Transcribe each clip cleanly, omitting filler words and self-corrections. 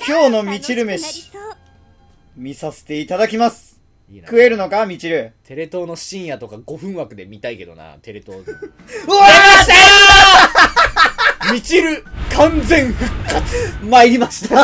今日のみちる飯見させていただきます。 いいな。 食えるのかみちる。 テレ東の深夜とか5分枠で見たいけどな、テレ東。 うわーみちる完全復活参りました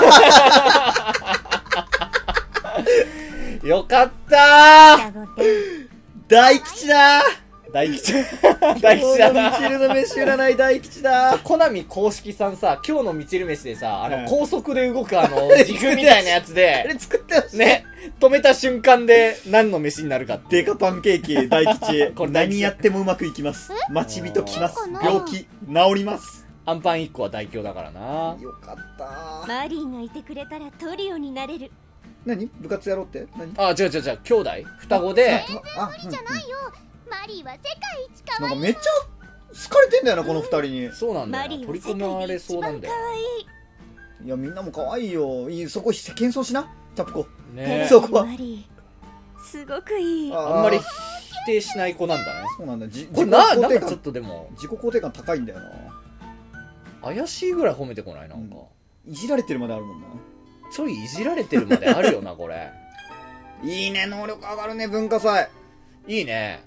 よかったー。 大吉だ大吉大吉だな。 みちるの飯占い大吉だ。 コナミ公式さんさ、今日のみちる飯でさ、 うん高速で動く軸みたいなやつあで、 れ作ってましたね、止めた瞬間で何の飯になるかって。 デカパンケーキ大吉これ大吉何やってもうまくいきます。待ち人来ますそうかな。 病気治ります。 アンパン1個は大凶だからな。 よかった。 マリーがいてくれたらトリオになれる。 何部活やろうって何？ あ、違う、兄弟双子で、 あ、 無理じゃないよ。マリーは世界一可愛い。 なんかめっちゃ好かれてんだよなこの二人に。 そうなんだよな。 マリーは取り込まれそうなんだよ世界で一番可いやみんなも可愛いよ。いいそこ謙遜しなチャプコ。 ね。 愛い。 ね、 そこはマリーすごくいい。 あんまり否定しない子なんだね。 そうなんだ。 これなんかちょっととでも、 自己肯定感高いんだよな。 怪しいぐらい褒めてこないなんか。 いじられてるまであるもんな。 ちょいいじられてるまであるよな、これ。 いいね、能力上がるね、文化祭。 いいね。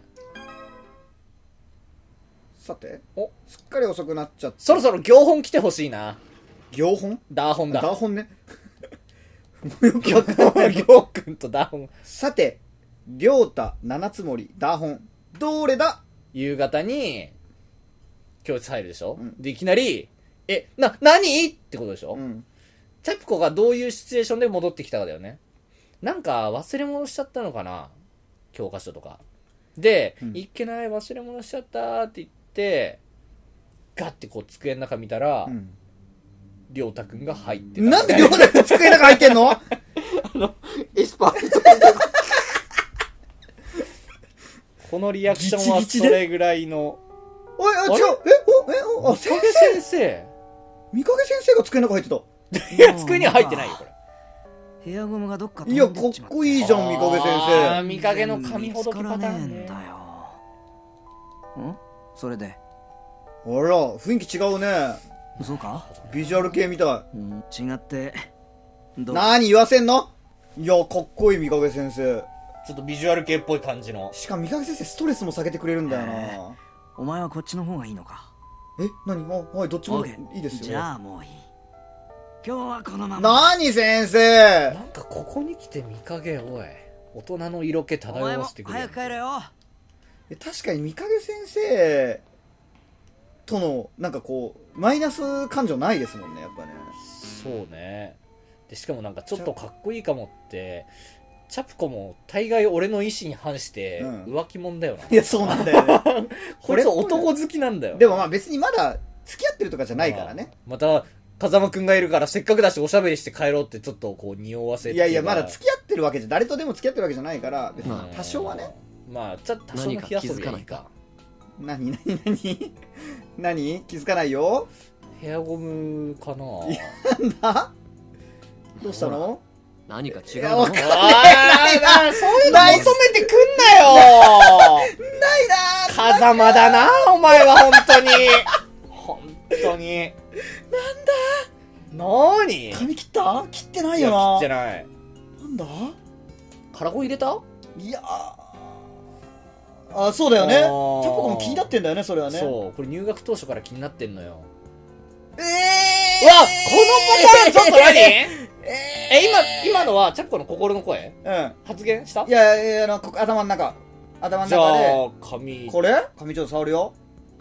さて、 お、 すっかり遅くなっちゃった。 そろそろ行本来てほしいな。 行本ダーホンだ。 ダーホンね。 行くんとダーホン。 さて、りょうた、七つ森、ダーホン。どれだ？ 夕方に、教室入るでしょ、 うんで、いきなり、何ってことでしょ、 うん。 チャプコがどういうシチュエーションで戻ってきたかだよね。なんか忘れ物しちゃったのかな、教科書とかで、いっけない忘れ物しちゃったって言ってガッてこう机の中見たら、 うんりょうたくんが入ってた。 なんでりょうたくん机の中入ってんの？ エスパーこのリアクションはギチギチでそれぐらいの。 おい、あ、違う。あ、先影生。 先生三影先生が机の中入ってた。 いや、机には入ってないよこれ。 ヘアゴムがどっかいや、かっこいいじゃん、三影先生。 見かけの髪ほどきパターンね。 だよ。ん？それであら、雰囲気違うね。 そうか？ ビジュアル系みた違ってい。何言わせんの？いや、かっこいい三影先生。 ちょっとビジュアル系っぽい感じの。 しかも三影先生ストレスも下げてくれるんだよな。 お前はこっちの方がいいのか？ 何？はい、どっちもオーケーいいですよ。 じゃあもういい。今日はこのまま。 何先生。 なんかここに来て見かけ、おい、大人の色気お前も漂わせてくれ早く帰れよ。 確かに三影先生とのなんかこうマイナス感情ないですもんね、やっぱね。 そうね。でしかもなんかちょっとかっこいいかもって、チャプコも大概俺の意思に反して浮気者だよな。 いや、そうなんだよね。 これ男好きなんだよ。 でもまあ別にまだ付き合ってるとかじゃないからね。 また風間くんがいるからせっかくだしおしゃべりして帰ろうってちょっとこう匂わせて。 いやいや、まだ付き合ってるわけじゃ、誰とでも付き合ってるわけじゃないから別にうん多少はね。 まあちょっと多少の火遊びはいいか。 何気づかないよ。 ヘアゴムかな。 なんだどうしたの？ 何か違いうや、 のわかんない。 そういうの求めてくんなよ。 ないな。 風間だなお前は本当に。本当に。なんだ。何？ 髪切ってないいやよな。 切ってない。 なんだ？ カラコ入れた？ いやそうだよね。チャあーポコも気になってんだよね、それはね。 そう、これ入学当初から気になってんのよ。 ううわ、このパターンちょっと何？今のはチャッコの心の声？ うん。 発言した？ いや、頭の中じゃで。 あ、髪。 これ髪ちょっと触るよ。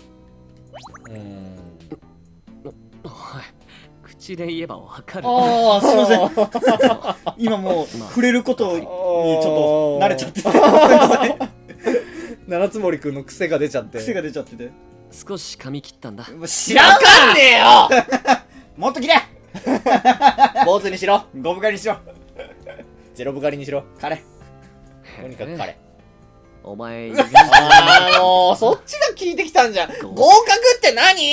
口で言えばわかる。 ああ、すいません。今もう、触れることにちょっと慣れちゃってて。ごめんなさい。 七つ森くんの癖が出ちゃって。 癖が出ちゃってて。 少し髪切ったんだ。 知らんわかんねえよもっと切れ坊主にしろ。 ゴブ狩りにしろ。 ゼロブ狩りにしろ。 カレ。 とにかく彼。 お前、 そっちが聞いてきたんじゃん。合格って何？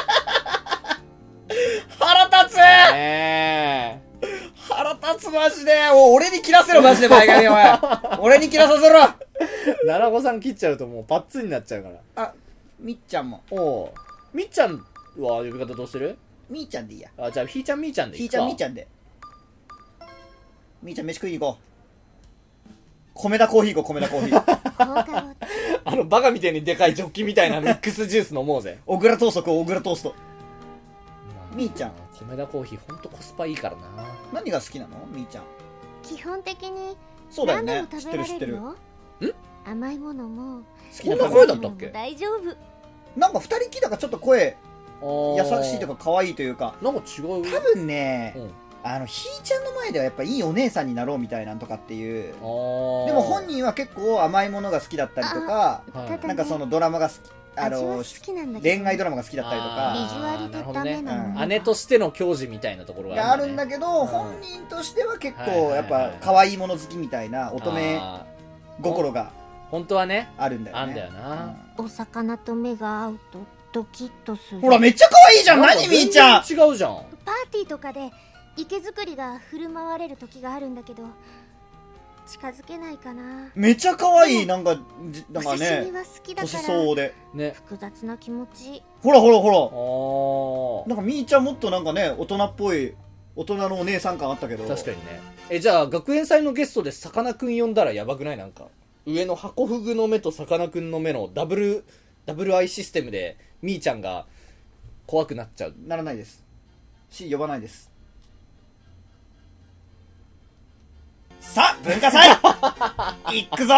腹立つね腹立つマジで。俺に切らせろマジで、前髪お前。俺に切らさせろ。 え。七五さん切っちゃうともうパッツンになっちゃうから。 あ、みっちゃんも。 おう。みっちゃんは呼び方どうする？ みーちゃんでいいや。 あ、じゃあひーちゃんみーちゃんでいいか。 ひーちゃんみーちゃんで。 みーちゃん飯食いに行こう。米田コーヒー行こう、米田コーヒー。 放課後バカみたいにでかいジョッキみたいなミックスジュース飲もうぜ。 小倉トースト食おう、小倉トースト。みーちゃん米田コーヒーほんとコスパいいからな。 何が好きなのみーちゃん。 基本的にそうだよね。 何でも知っ食べらてる知ってる。 れるよ。甘いものも好きなこんな食べ物。 声だったっけ大丈夫。 なんか二人きだからちょっと声優優しいとか可愛いというか。 なんか違う。 多分ね、 うんひーちゃんの前ではやっぱいいお姉さんになろうみたいなんとかっていう。ででも本人は結構甘いものが好きだったりとか、 はいただね、 なんかそのドラマが好き、 味は好きなんだけど恋愛ドラマが好きだったりとビか、 ジュアルのためのものが姉としての矜持みたいなところががあるんだね。 あるんだけど、本人としては結はいはいはい構やっぱ可愛いもの好きみたいな乙女あ心がー本当はね、 あるんだよね。 あんだよな。 お魚と目が合うとドキッとする。 ほら、めっちゃ可愛いじゃん。何みーちゃん。 全然違うじゃん。 パーティーとかで池作りが振る舞われる時があるんだけど、近づけないかな。 めっちゃ可愛い。なんかお刺身ね、 は好きだ年から相応で。 ね。 複雑な気持ち。 ほらほらほあら。なんかみーちゃんもっとなんかね、大人っぽい、大人のお姉さん感あったけど。 確かにね。じゃあ学園祭のゲストでさかなクン呼んだらやばくない？なんか上のハコフグの目とさかなクンの目のダブルアイシステムでみーちゃんが怖くなっちゃう。 ならないです。呼ばないです。さあ、文化祭行くぞ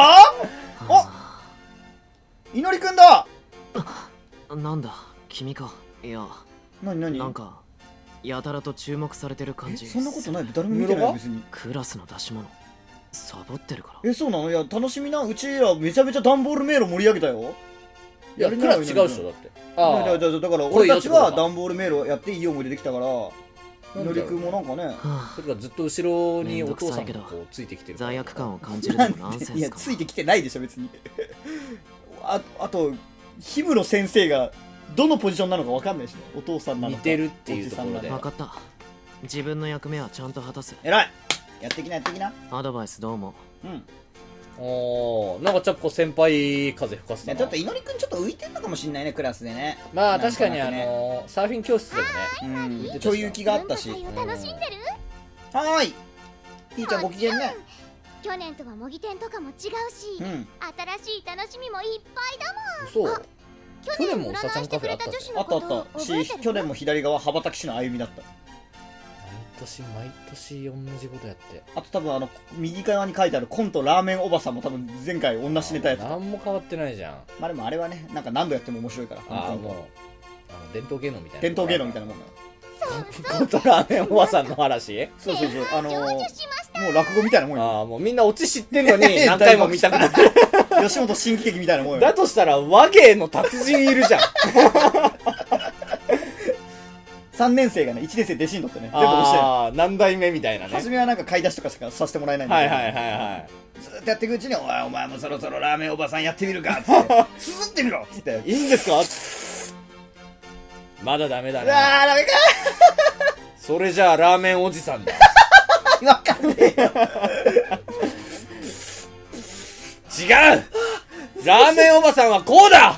お、いのりくんだ。 なんだ君か。いや何なんかやたらと注目されてる感じ。 そんなことない。誰も見てないよ別に。 クラスの出し物サボってるから。 そうなの？いや、楽しみな。うちらめちゃめちゃ段ボール迷路盛り上げたよ。 いや、クラス違うっしょ、だって。 だから俺たちは段ボール迷路やっていいよ思い出できたから、いのりくんもなんかね。 はあそれがずっと後ろにお父さんがめんどくさいけどこうついてきてる。 罪悪感を感じるのもナンセンスか。 いや、ついてきてないでしょ別に。あと氷室先生がどのポジションなのか分かんないしね。お父さんなのか似てるっていうところでおじさんなのか分かった。自分の役目はちゃんと果たす。 偉い。やってきなやってきな。 アドバイスどうも。 うん。 おー、なんかちょっと先輩風吹かせたな。 ちょっといのりくんちょっと浮いてんのかもしんないね、クラスでね。 まあ確かになんとなくねサーフィン教室でもね。 うん、ちょい行きがあったし。 文化祭を楽しんでる？ はーい。ピーちゃんご機嫌ね。 去年とは模擬店とかも違うし、 うん。 新しい楽しみもいっぱいだそう。 もん。 去年もうさちゃんカフェあったぜ。 あったあった。し、去年も左側、羽ばたき師の歩みだった。 毎年同じことやって。 あと多分右側に書いてあるコントラーメンおばさんも多分前回同じネタやつ。 何も変わってないじゃん。 まあでもあれはね、なんか何度やっても面白いから。 ああ、もう、伝統芸能みたいな。 伝統芸能みたいなもんだ。 コントラーメンおばさんの話。 そうそうそう。 成就しました。 もう落語みたいなもんよ。 ああ、もうみんなオチ知ってんのに何回も見たくなる。 吉本新喜劇みたいなもんよ。 だとしたら和芸の達人いるじゃん。 3年生がね、1年生弟子にとってね、全部押してる。 ああ、何代目みたいなね。 初めはなんか買い出しとかしかさせてもらえないんだけど、 はいはいはいはい。 ずーっとやっていくうちに、お前もそろそろラーメンおばさんやってみるかっつってすすってみろっつって、 いいんですか？まだダメだうね。 わーダメかそれじゃあラーメンおじさんだ。 ーわかんねえよ。 違う！ラーメンおばさんはこうだ！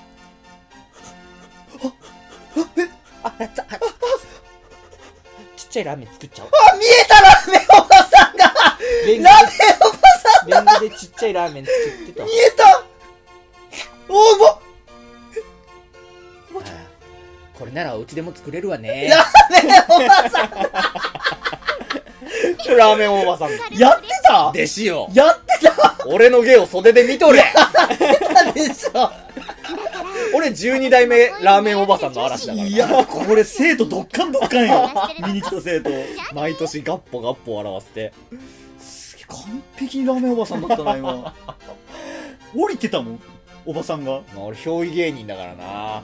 ちっちゃいラーメン作っちゃおう。 あ、見えたラーメンおばさんがレンラーメンおばさんレンゲでちっちゃいラーメン作ってた。 見えたおーもこれならお家でも作れるわね。 ラーメンおばさんラーメンおばさん。 やってた弟子よ。 やってた俺の芸を袖で見とれ。 でしょ。 俺12代目ラーメンおばさんの嵐だから。 いや、これ生徒どっかんどっかんよ。見に来た生徒。 毎年ガッポガッポ笑わせて。 すげえ完璧にラーメンおばさんだったな、今。降りてたもん、おばさんが。 まあ俺憑依芸人だからな。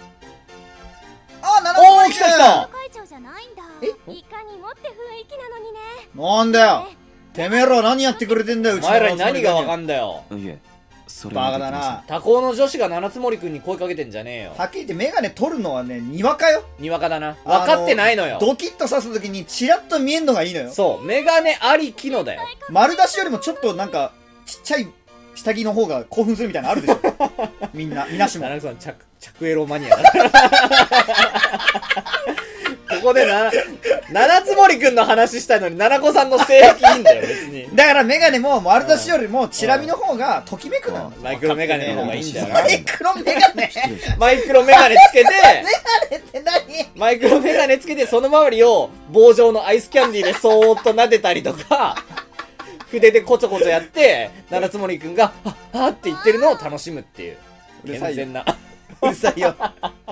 あ、 おー来た来た。 会長じゃないんだ。 えいかにもって雰囲気なのにね。 なんだよ。てめえら何やってくれてんだよ、うちのお前らに何がわかんだよ。 いえ、それバはカだな。 他校の女子が七つ森くんに声かけてんじゃねえよ。 はっきり言ってメガネ取るのはね、にわかよ。 にわかだな。分かってないのよ。 ドキッと刺すときにチラッと見えんのがいいのよ。 そう、メガネありきのだよ。 丸出しよりもちょっとなんか、ちっちゃい下着の方が興奮するみたいなのあるでしょ。みんなしも。 七つさん着エロマニアだから。 こで七つ森くんの話したいのに、七子さんの性癖いいんだよ、別に。 だからメガネも丸出しよりもチラ見の方がときめくなの。 マイクロメガネの方がいいんだよな。 マイクロメガネマイクロメガネつけて、 って何？ マイクロメガネつけて、その周りを棒状のアイスキャンディーでそーっと撫でたりとか、筆でコチョコチョやって、七つ森くんが、あって言ってるのを楽しむっていう。 うるさいよ健全な。 うるさいよ。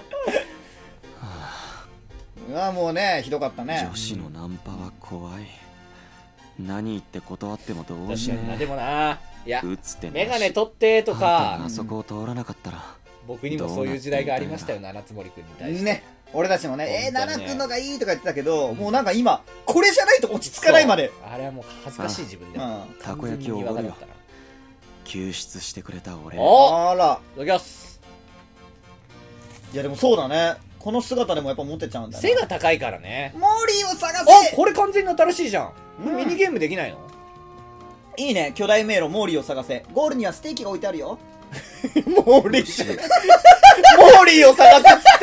うわ、もうね、ひどかったね。 女子のナンパは怖い。何言って断ってもどう確かにな。 ねでもな、いや、 打つってメガネ取ってとあんたがかあ、そこを通らなかったら僕にもそういう時代がありましたよ、七つ森くんに対して。 ね。俺たちもね、 本当にね奈々くんのがいいとか言ってたけど、もうなんか今、これじゃないと落ち着かないまで。 あれはもう恥ずかしい自分で。 うんたこ焼きをおごるよ完全ににわかだったな。 救出してくれた俺おあら。 いただきます。 いやでもそうだね。この姿でもやっぱモテちゃうんだよね。 背が高いからね。 モーリーを探あ、 せ。 これ完全に新しいじゃん。 うんミニゲームできないの？ いいね。巨大迷路モーリーを探せ。ゴールにはステーキが置いてあるよ。 モーリー。モーリーを探すっつって、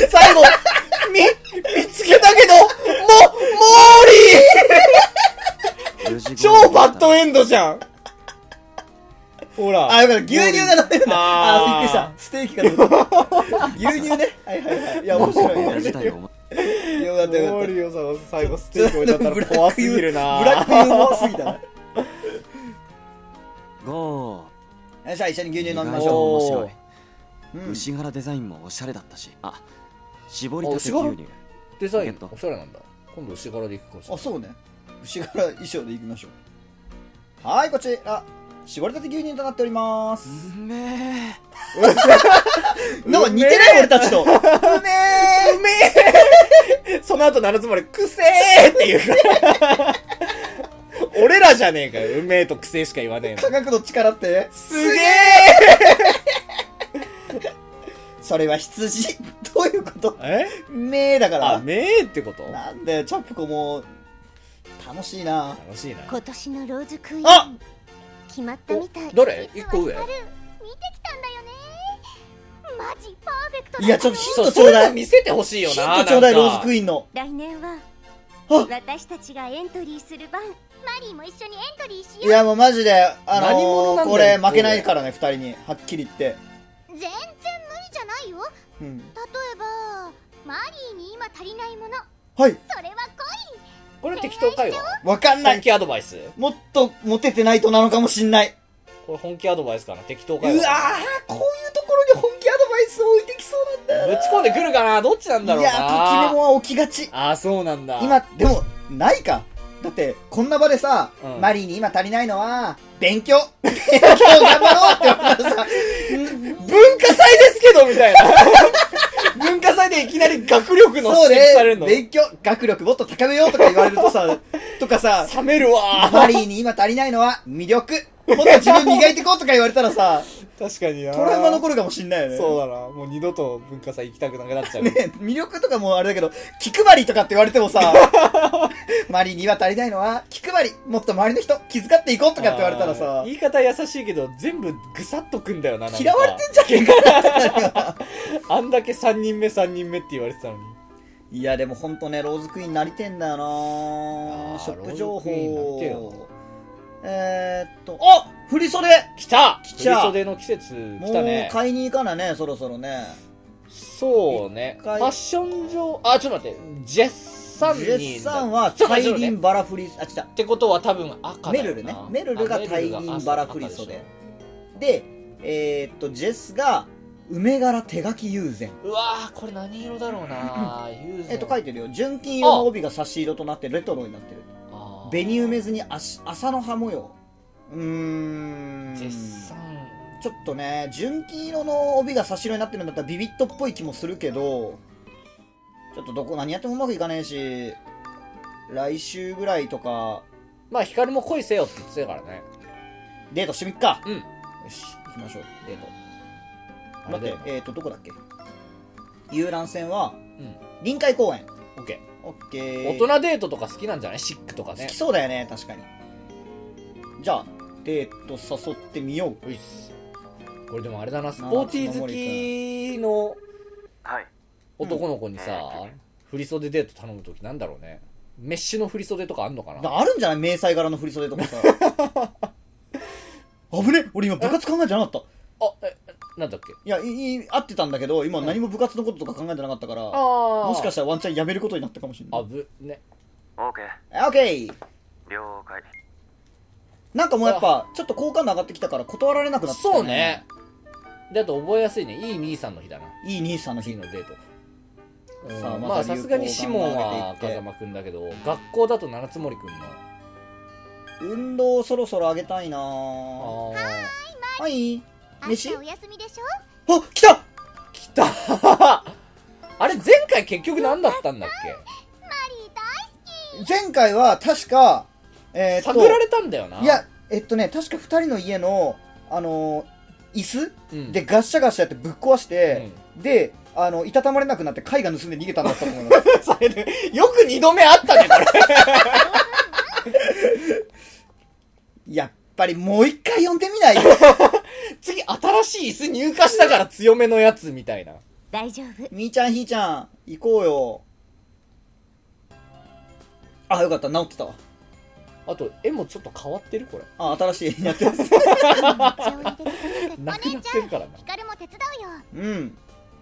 最後、見つけたけど、モーリー超バッドエンドじゃん。ほら。 あ、よかった。牛乳が飲めるんだ。 あーびっくりした。ステーキが飲める。牛乳ね。はいはいはい。いや、面白いね。 自体をよかったよかった。 モーリーを探す最後ステーキ置いてあったら怖すぎるな。 ブラックユーモアすぎたな。 ゴよっしゃ、一緒に牛乳飲みー意外ましょと面白い、 う。うん牛柄デザインもおしゃれだったし、あ、絞りたてあ牛柄牛乳デザインゲットおしゃれなんだ。今度牛柄でいくかもしれあ、そうね。牛柄衣装でいきましょう。はい、こちら。絞りたて牛乳となっております。 うめえなんか似てない俺たちと。うめーうめえその後七つ森くせーって言うから俺らじゃねえかよ。うめえとくせえしか言わねえの。 科学の力ってすげえそれは羊。どういうことえめーだから。 あ、めえってことなんで、チャップコも楽しいな。 楽しいな。 今年のローズクイーンあ決まったみたい。 誰一個上実は光見てきたんだよね。マジパーフェクトだったよ。 いや、ちょっとヒンそう、 トちょうだい。 そういうの見せてほしいよヒな。 ントちょうだい、ローズクイイーンの。 来年はあ私たちがエントリーする番。マリーも一緒にエントリーしよいや、もうマジで、 何者なんだよこれ負けないからね、二人に。はっきり言って。 う。全然無理じゃないよ。 うん。 例えばマリーに今足りないもの、 はい。 それはこれ適当かよ。 わかんない。 本気アドバイスもっとモテてないとなのかもしんない。 これ本気アドバイスかな。適当かよ。 うわー、こういうところに本気アドバイスを置いてきそうなんだよな。 ぶち込んでくるかな。どっちなんだろうな。 いや、ときめもは起きがち。 あ、そうなんだ。 今、でも、ないか。だって、こんな場でさ、 うんマリーに今足りないのは、勉強頑張ろうって言われたらさ、 文化祭ですけどみたいな。文化祭でいきなり学力のそう指摘されるね、 の。 勉強、学力もっと高めようとか言われるとさ、とかさ、 冷めるわマリーに今足りないのは魅力。もっと自分磨いていこうとか言われたらさ、 確かにな。 トラウマ残るかもしんないよね。 そうだな。もう二度と文化祭行きたくなくなっちゃう。 ね、魅力とかもあれだけど、気配りとかって言われてもさ、マリーには足りないのは、気配り、もっと周りの人気遣っていこうとかって言われたらさ言、い方優しいけど、全部ぐさっとくんだよな。なんか嫌われてんじゃねえかなってなるよな。 あんだけ3人目って言われてたのに。 いや、でもほんとね、ローズクイーンなりてんだよなーショップ情ローズクイーンなりてえ報よ。 あ振り袖来た来た振り袖の季節も来たねう。買いに行かなね、そろそろね。 そうね。フ一回ァッション上、あ、ちょっと待って。ジェッサンに。 ジェッサンはちょっと待って大輪バラフリ、あ、違った。 ってことは多分赤だよな。 メルルね。メルルが大輪バラフリ袖。で、ジェスが梅柄手書き友禅。 うわー、これ何色だろうなユーゼン。 書いてるよ。純金色の帯が差し色となってレトロになってる。 あー紅梅図に麻の葉模様。 ジェッサン。 ちょっとね、純金色の帯が差し色になってるんだったらビビットっぽい気もするけど、ちょっと何やってもうまくいかねえし、来週ぐらいとか、 まあ、ヒカルも恋せよって言ってたからね。 デートしてみっか。 うん。 よし、行きましょう、デート。待あれだよって、どこだっけ遊覧船は、 うん。 臨海公園。 オッケオッケー。 ー。 大人デートとか好きなんじゃない？シックとかね好き。そうだよね、確かに。じゃあ、デート誘ってみよう。 ういっす。これでもあれだな、スポーティー好きのはい男の子にさ、 振り袖デート頼むときなんだろうね。メッシュの振り袖とかあんのかな。 あるんじゃない？迷彩柄の振り袖とかさ。危ね、俺今部活考えてなかった。 なんだっけ。 いや、合ってたんだけど、今何も部活のこととか考えてなかったから、もしかしたらワンチャンやめることになったかもしれない。 ね。 オーケオッケー。 了解。 なんかもうやっぱちょっと好感度上がってきたから断られなくなってきた、ね。 そうね。で、あと覚えやすいね。いい兄さんの日だな。 いい兄さんの日次のデート。 さあ、 まあさすがにシモンは風間くんだけど、学校だと七つ森くんの運動そろそろ上げたいな。はい。飯？ 明日お休みでしょ？あ、来た来たあれ前回結局何だったんだっけ。 マリー大好き。 前回は確か探られたんだよな。 いや確か2人の家の椅子、でガッシャガシャやってぶっ壊して、でいたたまれなくなって貝が盗んで逃げたんだったと思いますそれでよく2度目あったねこれやっぱりもう一回呼んでみない次新しい椅子入荷したから強めのやつみたいな。 大丈夫。 みーちゃんひーちゃん行こうよ。あ、よかった、治ってたわ。 あと絵もちょっと変わってるこれ。 新しい絵になってますなくなってるからな。 ヒカルも手伝うよ。 うん。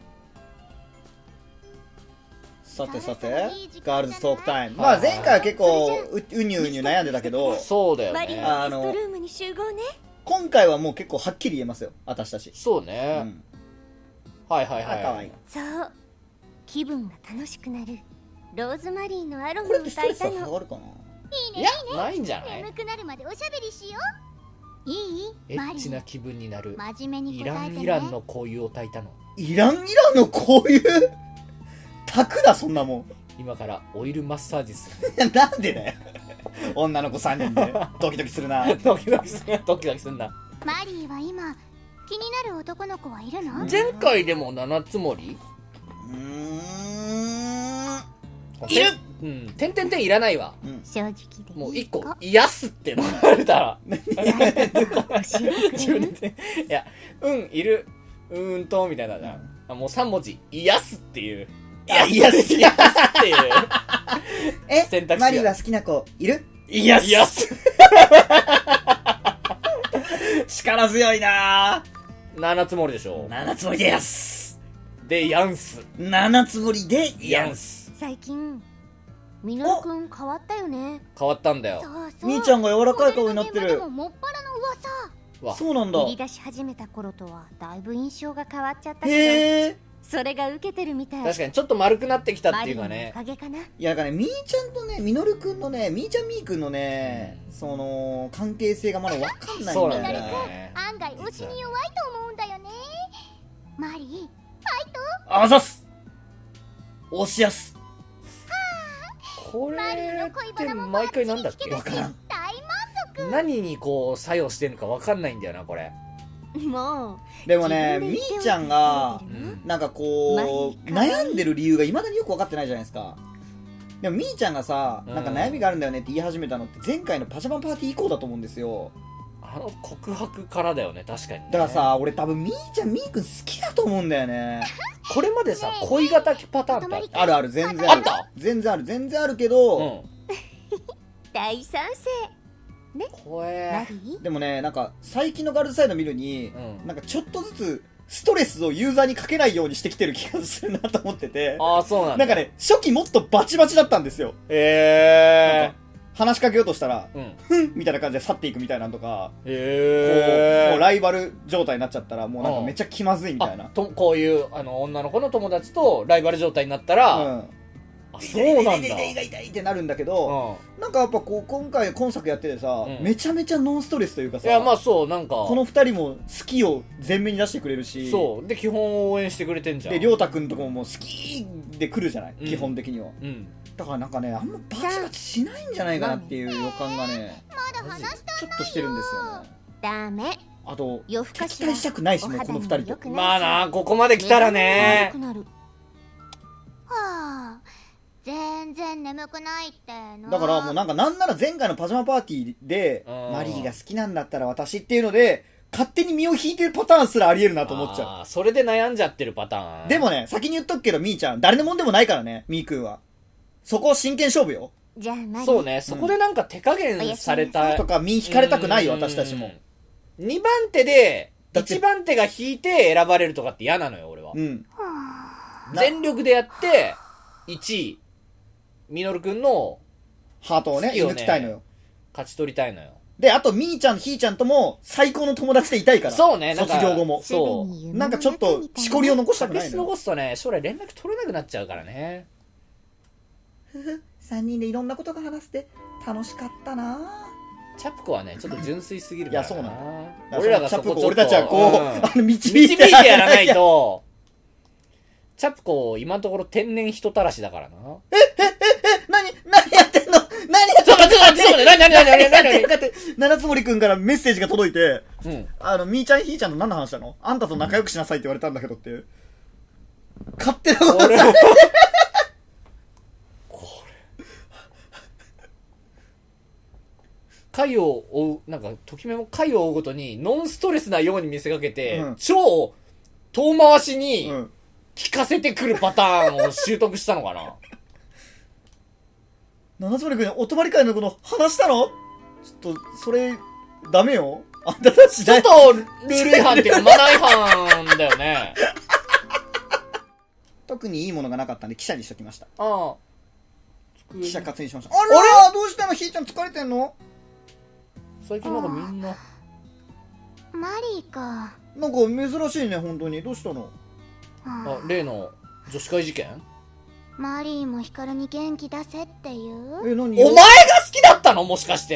さてさてガールズトークタイム。まあ前回は結構うにゅうにゅ悩んでたけど、 そうだよね。 マリーのゲストルームに集合ね。 今回はもう結構はっきり言えますよ、私たち。 そうね、はいはいはい。 かわいい。 そう、気分が楽しくなるローズマリーのアロマをこれってスト歌いたの。 レスは下がるかな。 いいね、 いやないんじゃない。 眠くなるまでおしゃべりしよう。いい？ エッチな気分になる。 真面目に答えてね。 イランの香油を炊いたの。 イランのこういう炊くだ、そんなもん。 今からオイルマッサージする。なんでだよ女の子3人でドキドキするなドキドキするなドキドキするな。 マリーは今気になる男の子はいるの？ 前回でも七つ森いる。うん、てんてんてんいらないわ、 正直でもう一個癒すってのがあれたらいや、いるみたいなじゃん、もう3文字癒すっていう、癒すっていう選択肢。 マリーは好きな子いる？ 癒す力強いな。 七つ森でしょ。 七つ森でやすでやんす。 七つ森でやんす。 最近ミノルくん変わったよね。 変わったんだよ。 みーちゃんが柔らかい顔になってる。 もっぱらの噂。 そうなんだ。 売り出し始めた頃とはだいぶ印象が変わっちゃったけど、 へー、 それが受けてるみたい。 確かにちょっと丸くなってきたっていうかね。 おかげかな。 いやだからね、みーちゃんとね、みのるくんのね、みーちゃんみーくんのね、その関係性がまだわかんないんだよね。 みのるくん案外推しに弱いと思うんだよね。マリーファイト。 あざす。押しやす。 これって毎回なんだっけ。 わからん。 何にこう作用してるのかわかんないんだよなこれ。 もうでもね、みーちゃんがなんかこう悩んでる理由がいまだによく分かってないじゃないですか。でもみーちゃんがさ、なんか悩みがあるんだよねって言い始めたのって前回のパジャマパーティー以降だと思うんですよ。 告白からだよね、確かに、ね、 だからさ、俺多分みーちゃんみーくん好きだと思うんだよね。 これまでさ、恋敵パターンってあるある、全然ある。 あった？ 全然ある、全然あるけど、 大賛成ね。 怖え。 でもね、なんか最近のガールズサイド見るに、なんかちょっとずつストレスをユーザーにかけないようにしてきてる気がするなと思ってて。 ああ、そうなんだ。 なんかね、初期もっとバチバチだったんですよ。話しかけようとしたら、ふんみたいな感じで去っていくみたいなのとか、もうライバル状態になっちゃったら、もうなんかめっちゃ気まずいみたいな。 こういう女の子の友達とライバル状態になったら、そうなんだ。 痛いってなるんだけど、なんかやっぱこう今回今作やっててさ、めちゃめちゃノンストレスというかさ、 いやまあそう、なんかこの二人も好きを前面に出してくれるし、 そうで基本応援してくれてんじゃん。 で亮太くんとかももう好きで来るじゃない、基本的には。だからなんかね、あんまバチバチしないんじゃないかなっていう予感がね、ちょっとしてるんですよね。 ダメ。 あと敵対したくないし、もうこの二人と。 まあな、ここまで来たらね。 はあ、全然眠くないっての。 だからもうなんかなんなら前回のパジャマパーティーで、マリーが好きなんだったら私っていうので勝手に身を引いてるパターンすらありえるなと思っちゃう。 それで悩んじゃってるパターン。 でもね、先に言っとくけど、みーちゃん、誰のもんでもないからね、みーくんは。そこ真剣勝負よ。 じゃあマリー。 そうね、そこでなんか手加減された。 とか、身引かれたくないよ、私たちも。 2番手で、 だって 1番手が引いて選ばれるとかって嫌なのよ、俺は。 うん。 全力でやって、1位、ミノルくんのハートをね、 好きをね射抜きたいのよ。 勝ち取りたいのよ。 で、あと、みーちゃん、ひーちゃんとも、最高の友達でいたいから。 そうね、なんか卒業後も。 そう。 なんかちょっと、しこりを残したく隠しないのよ。 残すとね、将来連絡取れなくなっちゃうからね。 3人でいろんなことが話して、楽しかったなチャプコはね、ちょっと純粋すぎるからな。 いやそうなの俺らがそこちょっと俺たちはこう、導い導いてやらないと、チャプコ今のところ天然人たらしだからな。 何やってんの何やってんのちょっと待って何だって、七つ森くんからメッセージが届いて、 うん。 みーちゃんひーちゃんと何の話したの？あんたと仲良くしなさいって言われたんだけどって。勝手なこと俺、回を追う、なんか、ときめも回を追うごとに、ノンストレスなように見せかけて、 うん超遠回しにうん。 聞かせてくるパターンを習得したのかな。 七つ森くんにお泊まり会のこと話したの？ちょっと、それ、ダメよ。あんたたちちょっと、ルール違反っていうか、マナー違反だよね。 特にいいものがなかったんで記者にしときました。 ああ。 記者活にしました。あれどうしたの？ひーちゃん疲れてんの？ 最近なんかみんな、 マリーか。 なんか珍しいね、本当に。どうしたの？ あ、例の女子会事件？ マリーもヒカルに元気出せって言う？ 何？ お前が好きだったの？もしかして。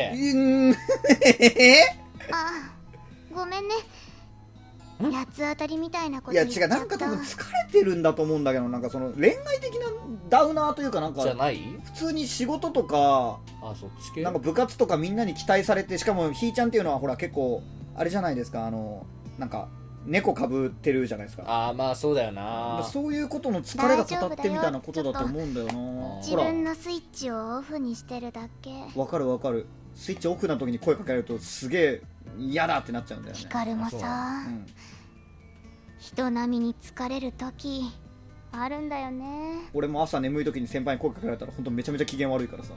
あ、ごめんね。八つ当たりみたいなこいや違う、 と言っちゃった。 なんか多分疲れてるんだと思うんだけど、なんかその恋愛的なダウナーというか、なんかじゃない？ 普通に仕事とか、 あ、そっち系？ なんか部活とかみんなに期待されて、しかもひーちゃんっていうのはほら結構あれじゃないですか、なんか猫かぶってるじゃないですか。 ああ、まあそうだよな。 そういうことの疲れがたってみたいなことだと思うんだよな。 自ほら、 分のスイッチをオフにしてるだけ。 わかるわかる。スイッチオフな時に声かけられるとすげえ嫌だってなっちゃうんだよね。 ヒカルもあそうさ、 うん人並みに疲れる時あるんだよね。 俺も朝眠い時に先輩に声かけられたら本当めちゃめちゃ機嫌悪いからさ。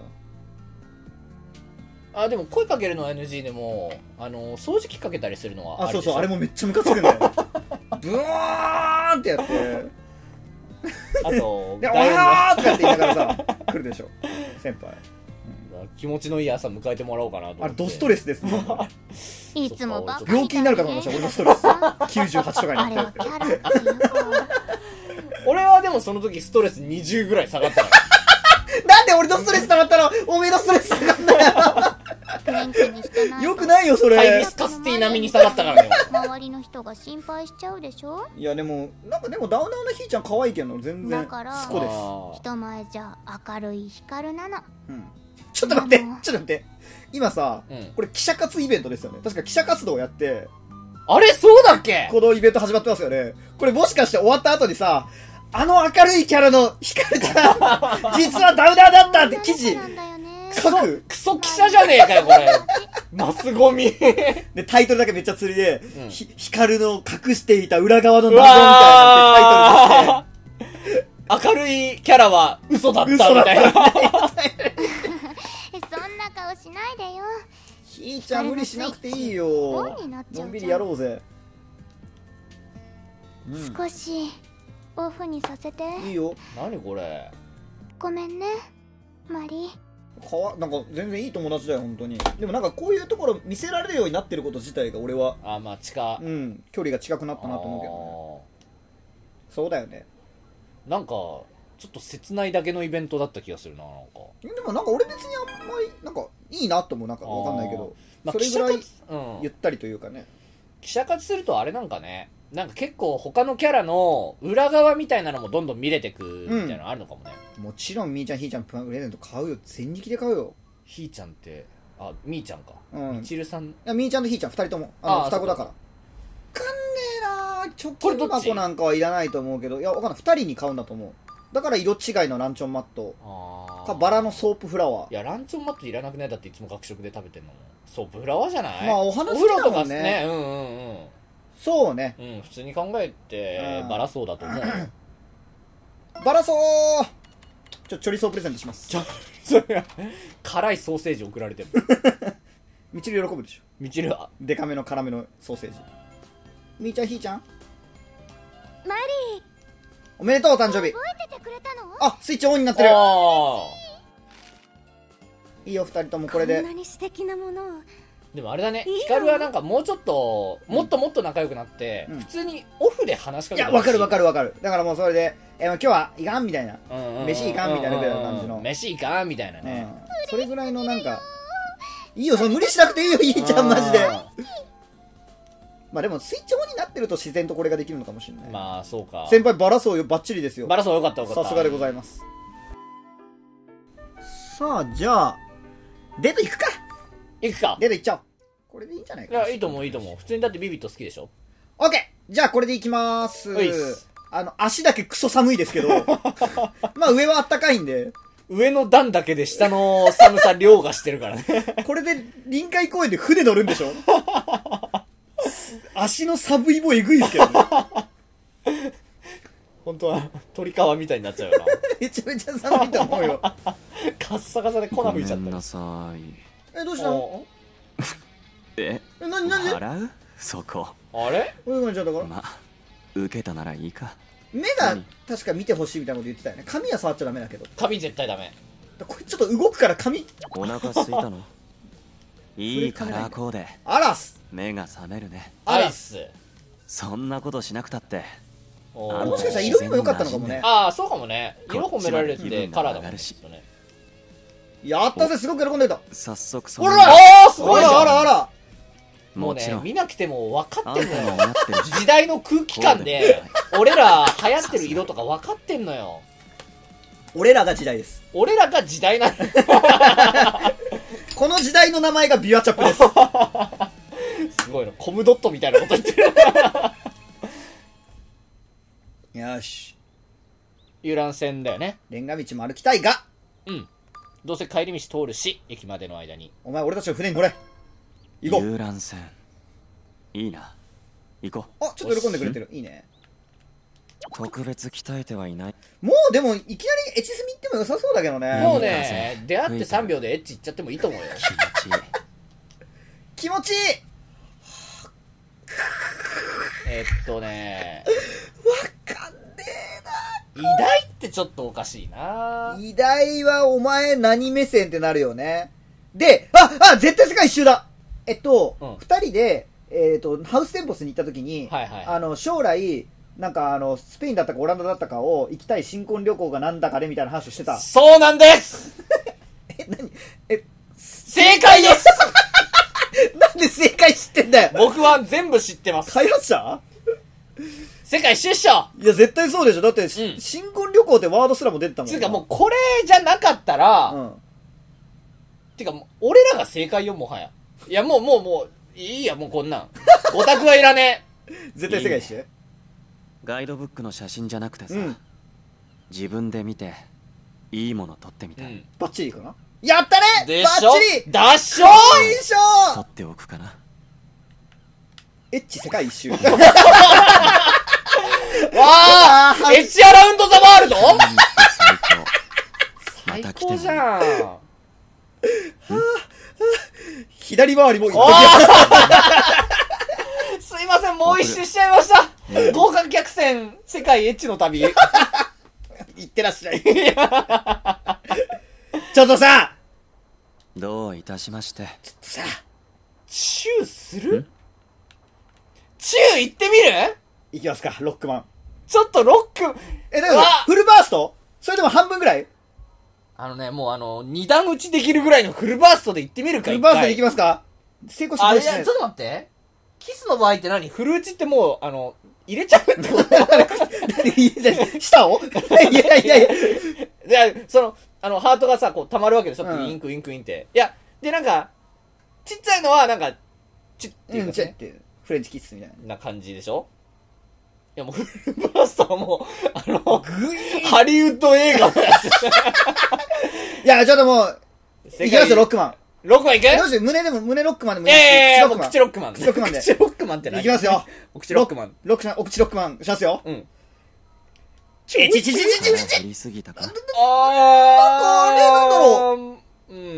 あ、でも声かけるのは NG でも、掃除機かけたりするのはあ、そうそう、あれも。 もめっちゃムカつくんだよ。ブワーンってやってあと、 で、おはよーとかって言いながらさ、来るでしょ、先輩。 気持ちのいい朝迎えてもらおうかなと思って。 あれ、ドストレスですね。 いつもばっかり病気になるかと思いました、俺のストレス。98とかにあれはなって。 キャラっていうか。 俺はでもその時ストレス20ぐらい下がったから。 なんで俺のストレス溜まったの？おめえのストレス下がんだ元気にしてないとよ。よくないよ、それハイビス。カスティー並みに下がったからね。 周りの人が心配しちゃうでしょ。 いや、でも、なんかでもダウナーのひーちゃん可愛いけど、全然、 だからスコです。 人前じゃ明るいヒカルなの。 うんちょっと待って、 でもちょっと待って。今さ、 うんこれ記者活イベントですよね。確か記者活動をやって、 あれそうだっけ？ このイベント始まってますよね。これもしかして終わった後にさ、明るいキャラのヒカルちゃん、実はダウナーだったって記事女の子なんだよね。 書く。 クソ記者じゃねえかよ、これ。マスゴミ。 で、タイトルだけめっちゃ釣りで、 うんヒカルの隠していた裏側のう謎みたいなってタイトルにして、 わー明るいキャラは嘘だったみたいな。 そんな顔しないでよ。 ひーちゃん無理しなくていいオよンになっ。ちゃうじゃんのんびりやろうぜ。うん。 少しオフにさせて。 いいよ。 何これ？ ごめんね、マリー。 なんか全然いい友達だよ、本当に。でもなんかこういうところ見せられるようになってること自体が俺は、 あ、まあ近。 距離が近くなったなと思うけどね。そうだよね。 なんかちょっと切ないだけのイベントだった気がするな。なんかでもなんか俺別にあんまりなんかいいなと思う。なんかわかんないけど、 まあそれぐらい記者活ゆったりというかね。 記者活するとあれなんかね、なんか結構他のキャラの裏側みたいなのもどんどん見れてくみたいなのあるのかもね。 もちろんみーちゃんひーちゃんプレゼント買うよ。全力で買うよ。 ひーちゃんってみーちゃんか、 うんみちるさん。 いやみーちゃんとひーちゃん2人とも双子だから。かんねえなー。貯金箱なんかはいらないと思うけど、いやわかんない、2人に買うんだと思う。 だから色違いのランチョンマットあかバラのソープフラワー。 いやランチョンマットいらなくないだっていつも学食で食べてんのもソープフラワーじゃない？ まあお花好きだお風呂ともんねかねそうね。 うん普通に考えてバラそうだと思うバラソーチョリソープレゼントします。 それは辛いソーセージ送られてるみちる喜ぶでしょ。 みちるはデカめの辛めのソーセージ。みーちゃんひーちゃんマリー、 おめでとうお誕生日。 覚えててくれたの？ あ、スイッチオンになってる。 あいいよ二人ともこれでこんなに素敵なものを。 ーでもあれだねいいよヒカルはなんかもうちょっともっともっと仲良くなって、 うん普通にオフで話しかけていやわかるわかるるわかる。だからもうそれで今日はいかんみたいな、飯いかんみたいなぐらいの感じの、 飯いかんみたいなね、 それぐらいのなんかいいよ、その無理しなくていいよひーちゃんマジで。まあでもスイッチオンになってると自然とこれができるのかもしれない。 まあそうか先輩バラそうよ、バッチリですよ。 バラそうよかったよかったさすがでございます。さあじゃあデート行くか。 行くかデート行っちゃおう。これでいいんじゃないかな。 いやいいと思ういいと思う普通にだってビビット好きでしょオッケー、じゃあこれでいきまーす。 ういっす足だけクソ寒いですけどまあ上はあったかいんで、 上の段だけで下の寒さ凌駕してるからねこれで臨海公園で船乗るんでしょ足のサブイボえぐいですけどね本当は鳥皮みたいになっちゃうよなめちゃめちゃ寒いと思うよ。 カッサカサで粉ご吹いちゃっためんなさどうしたの？ おい。 なんで払うそこ。 あれおいごめんちゃったからまあ受けたならいいか。 目が確か見てほしいみたいなこと言ってたよね。髪は触っちゃダメだけど、 髪絶対ダメこれちょっと動くから髪お腹空いたのいいからこうであらす。 目が覚めるね。 あらアイスそんなことしなくたっておあもしかしたら色味も良かったのかもね。 ああそうかもね色褒められこっちまで気分てカラーだもんねが上がるしきっとねやったぜ、すごく喜んでた。 早速そほらああすごいじゃんあらあら。 もうねもちろん見なくても分かあんってんのよたになってるし時代の空気感で俺ら流行ってる色とか分かってんのよ俺らが時代です。 俺らが時代なのこの時代の名前がビワチャップです。 すごいのコムドットみたいなこと言ってるよし、 遊覧船だよねレンガ道も歩きたいが、 うんどうせ帰り道通るし駅までの間にお前俺たちの船に乗れ。行こう。 遊覧船いいな行こう。 あ、ちょっと喜んでくれてる。いいね。 特別鍛えてはいない。 もうでもいきなりエチスミ行っても良さそうだけどね。 もうね出会って3秒でエッチいっちゃってもいいと思うよ気持ちいい。 気持ちいい。わかんね偉大ってちょっとおかしいなえな。偉大はお前何目線ってなるよね。で、絶対世界一周だ。 うん二人で、ハウステンボスに行った時に、 はいはい将来、なんかスペインだったかオランダだったかを行きたい新婚旅行がなんだかでみたいな話をしてた。 そうなんです何正解ですなんで正解知ってんだよ。 僕は全部知ってます開発者世界一周っしょいや、絶対そうでしょ。だって、 ん新婚旅行ってワードすらも出てたもん。 つうかもうこれじゃなかったら、 うん。 てかもう俺らが正解よもはやいやもういいやもうこんなんオタクはいらね絶対世界一周。 ガイドブックの写真じゃなくてさ、 うん自分で見ていいもの撮ってみえ、 たい、 バッチリいくな。やったねでしょバッチリだっしょよいしょ撮っておくかな。 エッチ世界一周。 わあエッチアラウンドザワールド最高。ま最た来ても高じゃん左回りもおーすいませんもう一周しちゃいました豪華客船世界エッチの旅行ってらっしゃい。ちょっとさどういたしましてさチューするチュー行ってみる行きますか、ロックマン。 ちょっとロックだからうわフルバーストそれでも半分ぐらいもう二段打ちできるぐらいのフルバーストで行ってみるかフルバーストで行きまますか。成功しあ、 ないしないいや、ちょっと待って。キスの場合って何フル打ちってもう、入れちゃうってこと舌をいやいやいや。 いや、ハートがさ、こう、溜まるわけでしょ、 うんクインクインクインって。いや、で、なんか、ちっちゃいのは、なんか、チュッっていうかね、 ってフレンチキッスみたいな。 な感じでしょやもう、フルブラストはもう、ハリウッド映画のやつ。 いや、ちょっともう、いきますよ、ロックマン。 ロックマンいく？ どうして胸ロックマンでもいいいやいやいや、もう口口ロックマン。 口ロックマンで。 口ロックマンって何？ いきますよ。 お口ロックマン。 お口ロックマン、しますよ。 うん。 え、ち振りすぎたか。 なんかあれなんだろう。うん。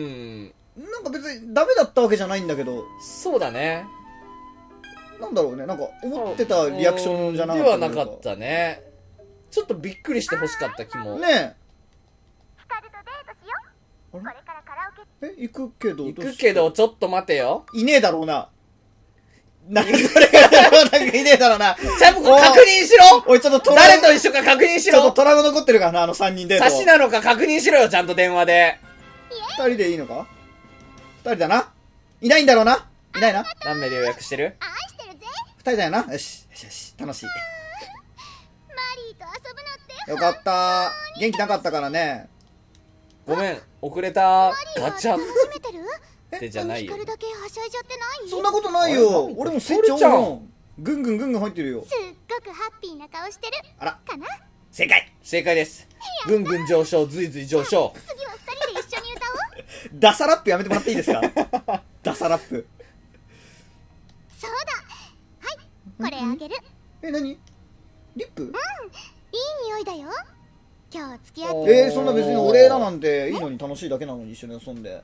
なんか別にダメだったわけじゃないんだけど、 そうだね。 なんだろうね、なんか思ってたリアクションじゃなかった。 ではなかったね。ちょっとびっくりして欲しかった気も。 ねヒカルとデートしよう。これからカラオケ。 え。行くけど、 行くけど、ちょっと待てよ。 いねえだろうな。なんかそれが、なんかいねえだろうな。 ちゃんと確認しろ。 おい、ちょっと誰と一緒か確認しちょっとろ。 トラウマ残ってるからな、あの3人デート。 差しなのか確認しろよ、ちゃんと電話で。 2人でいいのか ?2 人だな。いないんだろうな。いないな。 何名で予約してる？ 愛してるぜ。 2人だよな。よし、よしよし、楽しい。 マリーと遊ぶのってよかった。元気なかったからね。 ごめん、遅れた。ガチャ。 楽しめてる？ ってじゃないよヒカ。ルだけはしゃいじゃってない？ そんなことないあよれ。 俺もスイッチオンそれじゃんよ。ぐんぐん入ってるよ。 すっごくハッピーな顔してる。 あら、 かな？ 正解。 正解です。ぐんぐん上昇、ずいずい上昇。 次は二人で一緒に歌おう。 ダサラップやめてもらっていいですかダサラップ。 そうだ。はい、これあげる。 え、何リップいい匂いだよ。今日付き合って。 そんな別にお礼だなんていいのに楽しいだけなのに一緒に遊んで。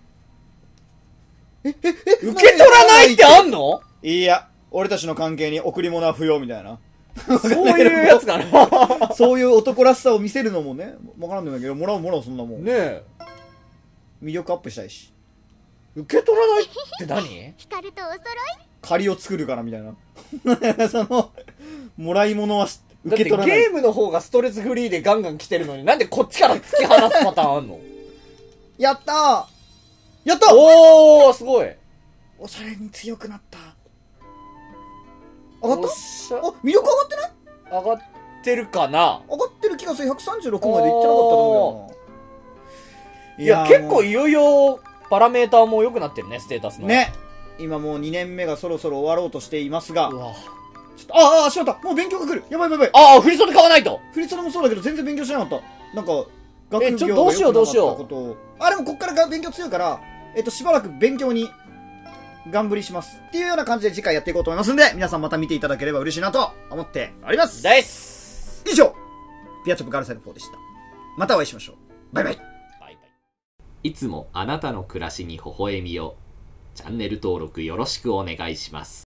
受け取らないってあんの？ いや、俺たちの関係に贈り物は不要みたいな。 そういうやつかな。 そういう男らしさを見せるのもね、わからんでもないけど、もらうそんなもん。 ねえ。 魅力アップしたいし。 受け取らないって何？ ヒカルとお揃い。 借りを作るからみたいな。その、もらい物はだって受け取らない。 ゲームの方がストレスフリーでガンガン来てるのになんでこっちから突き放すパターンあんの？ やったーやったおー、すごい。 おしゃれに強くなった。上がっおたしゃあ、魅力上がってない上がってるかな？ 上がってる気がする。136までいってなかったと思うけどな。 いや、結構もいよいよパラメーターも良くなってるね、ステータスの。。 うね。今もう2年目がそろそろ終わろうとしていますが、 うわ。 ちょっと、しまった。もう勉強が来る。やばい。 ああ、振り袖買わないと。 振り袖もそうだけど全然勉強しなかった。なんか、学ちょ業どうしようが良くなかったことを。あ、でもこっからが勉強強いから、しばらく勉強に、頑張りします。っていうような感じで次回やっていこうと思いますんで、皆さんまた見ていただければ嬉しいなと思っております。 です以上、ピアチョップガールサイド4でした。またお会いしましょう。バイバイ。 バイバイ。 いつもあなたの暮らしに微笑みを。チャンネル登録よろしくお願いします。